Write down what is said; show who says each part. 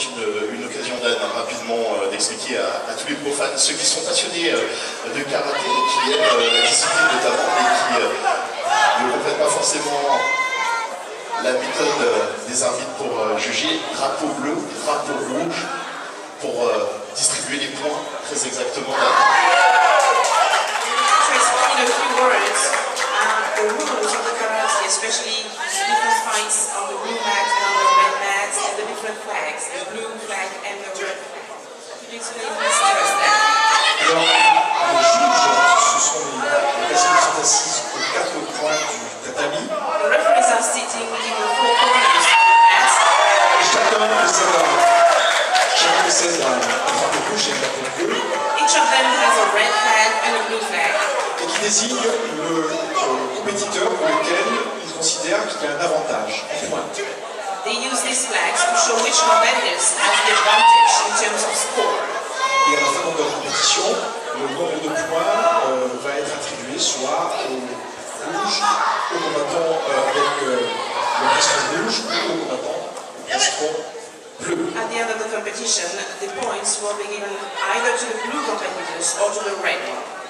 Speaker 1: peut-être une occasion rapidement d'expliquer à tous les profanes, ceux qui sont passionnés de karaté, qui aiment la discipline notamment, et qui ne comprennent pas forcément la méthode des arbitres pour juger. Drapeau bleu, drapeau rouge, pour distribuer les points très exactement.
Speaker 2: In a few words, the rules of the karate, especially different fights on the blue mat and on the red mat, and the different flags, the blue flag and the red flag. Could you explain this to us then?
Speaker 3: Alors, les juges, ce sont les personnes qui sont assises aux quatre coins du tatami.
Speaker 2: The referees are sitting in the four corners of the mat.
Speaker 3: Et chacun possède un drapeau rouge et un drapeau bleu.
Speaker 2: Each of them has a red flag and a blue flag.
Speaker 3: Et qui désigne le compétiteur pour lequel ils considèrent qu'il y a un avantage en points.
Speaker 2: They use these flags to show which competitors have the advantage in terms of score.
Speaker 3: Et à la fin de la compétition, le nombre de points va être attribué soit au rouge, au combattant avec le plastron rouge ou au combattant au plastron bleu.
Speaker 2: At the end of the competition, the points will be given either to the blue competitors or to the red one.